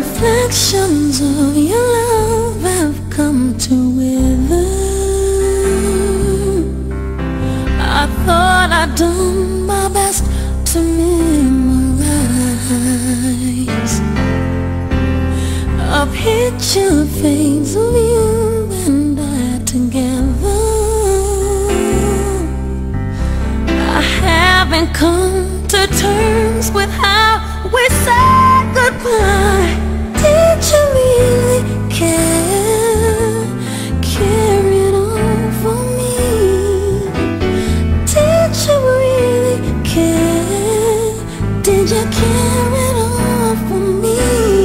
Reflections of your love have come to wither. I thought I'd done my best to memorize a picture fades of you and I together. I haven't come to terms with how we said goodbye. Did you really care? Carry it on for me. Did you really care? Did you carry it on for me?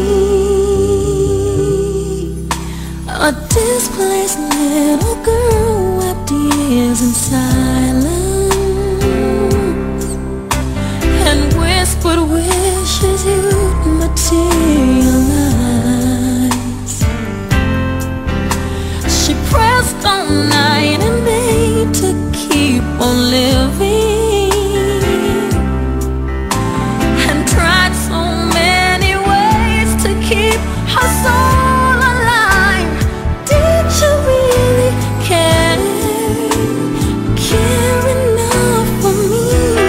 A displaced little girl wept years in silence and whispered wishes you'd materialize. She pressed on night and day to keep on living, and tried so many ways to keep her soul alive. Did you really care? Care enough for me?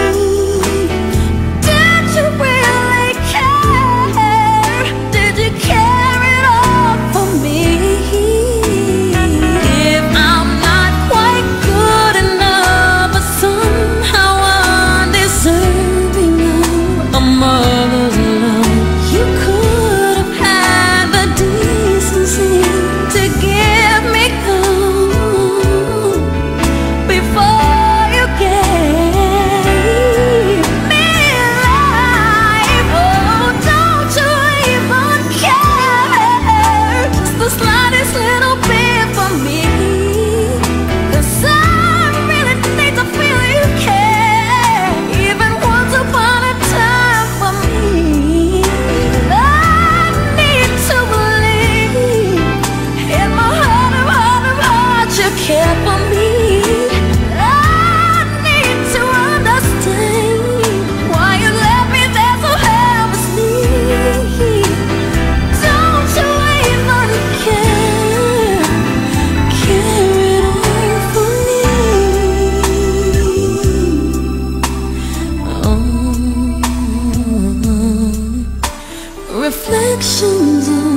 Did you really care? Did you care at all for me? If I'm not quite good enough, but somehow undeserving of a mother's love, you could have had the decency to give me home before you gave me life. Oh, don't you even care just the slightest little bit for me? 'Cause I really need to feel you care, even once upon a time for me. I need to believe in my heart of heart you care for me. I need to understand why you left me there so helplessly. Don't you even care? Care at all for me? Oh, reflections of